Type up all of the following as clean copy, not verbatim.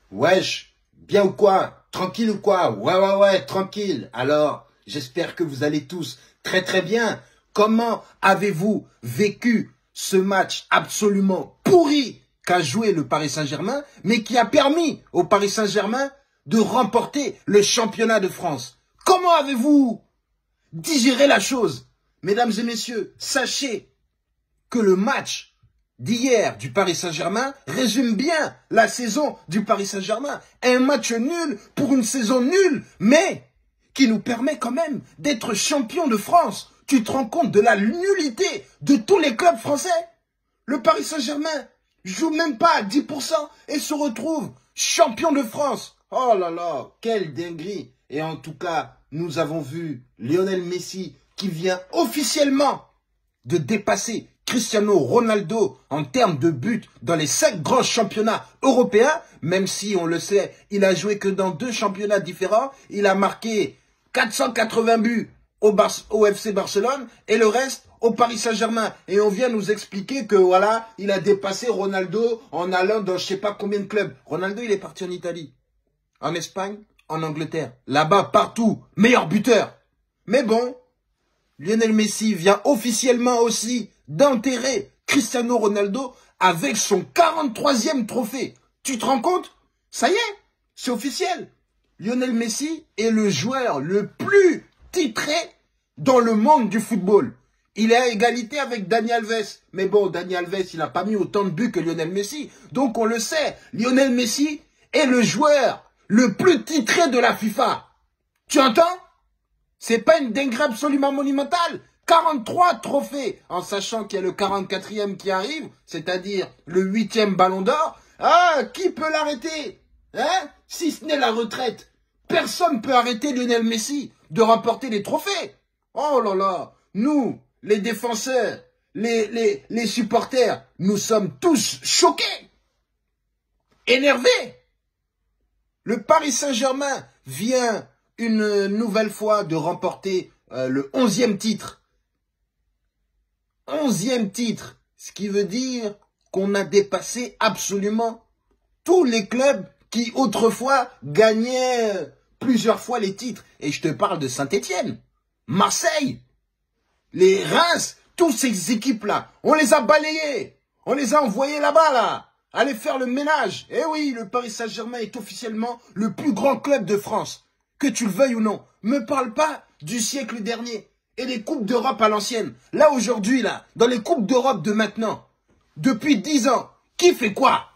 Wesh, bien ou quoi? Tranquille ou quoi? Ouais, tranquille. Alors, j'espère que vous allez tous très bien. Comment avez-vous vécu ce match absolument pourri qu'a joué le Paris Saint-Germain, mais qui a permis au Paris Saint-Germain de remporter le championnat de France? Comment avez-vous digéré la chose? Mesdames et messieurs, sachez que le match d'hier du Paris Saint-Germain résume bien la saison du Paris Saint-Germain. Un match nul pour une saison nulle, mais qui nous permet quand même d'être champion de France. Tu te rends compte de la nullité de tous les clubs français? Le Paris Saint-Germain joue même pas à 10% et se retrouve champion de France. Oh là là, quelle dinguerie. Et en tout cas, nous avons vu Lionel Messi qui vient officiellement de dépasser Cristiano Ronaldo en termes de buts dans les 5 grands championnats européens, même si, on le sait, il a joué que dans 2 championnats différents. Il a marqué 480 buts au FC Barcelone et le reste au Paris Saint-Germain. Et on vient nous expliquer que voilà, il a dépassé Ronaldo en allant dans je sais pas combien de clubs. Ronaldo, il est parti en Italie, en Espagne, en Angleterre. Là-bas, partout, meilleur buteur. Mais bon, Lionel Messi vient officiellement aussi d'enterrer Cristiano Ronaldo avec son 43e trophée. Tu te rends compte? Ça y est, c'est officiel. Lionel Messi est le joueur le plus titré dans le monde du football. Il est à égalité avec Dani Alves. Mais bon, Dani Alves, il n'a pas mis autant de buts que Lionel Messi. Donc on le sait, Lionel Messi est le joueur le plus titré de la FIFA. Tu entends? C'est pas une dinguerie absolument monumentale? 43 trophées, en sachant qu'il y a le 44e qui arrive, c'est-à-dire le 8e ballon d'or. Ah, qui peut l'arrêter? Hein? Si ce n'est la retraite. Personne ne peut arrêter Lionel Messi de remporter les trophées. Oh là là, nous, les défenseurs, les supporters, nous sommes tous choqués, énervés. Le Paris Saint-Germain vient une nouvelle fois de remporter le 11e titre. 11e titre, ce qui veut dire qu'on a dépassé absolument tous les clubs qui autrefois gagnaient plusieurs fois les titres. Et je te parle de Saint-Étienne, Marseille, les Reims, toutes ces équipes-là. On les a balayées, on les a envoyées là-bas, là. Allez faire le ménage. Eh oui, le Paris Saint-Germain est officiellement le plus grand club de France. Que tu le veuilles ou non. Me parle pas du siècle dernier et des coupes d'Europe à l'ancienne. Là, aujourd'hui, là, dans les coupes d'Europe de maintenant, depuis 10 ans, qui fait quoi?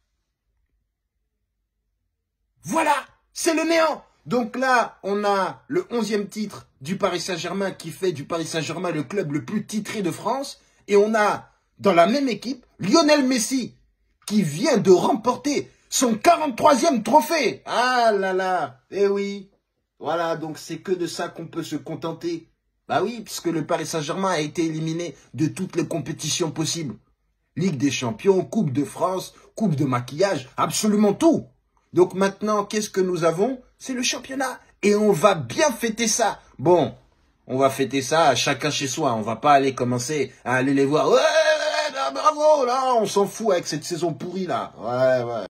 Voilà, c'est le néant. Donc là, on a le 11e titre du Paris Saint-Germain qui fait du Paris Saint-Germain le club le plus titré de France. Et on a, dans la même équipe, Lionel Messi qui vient de remporter son 43e trophée. Ah là là, eh oui. Voilà, donc c'est que de ça qu'on peut se contenter. Bah oui, puisque le Paris Saint-Germain a été éliminé de toutes les compétitions possibles. Ligue des Champions, Coupe de France, Coupe de maquillage, absolument tout. Donc maintenant, qu'est-ce que nous avons? C'est le championnat. Et on va bien fêter ça. Bon, on va fêter ça chacun chez soi. On va pas aller commencer à aller les voir. Ouais, bravo, là, on s'en fout avec cette saison pourrie là. Ouais.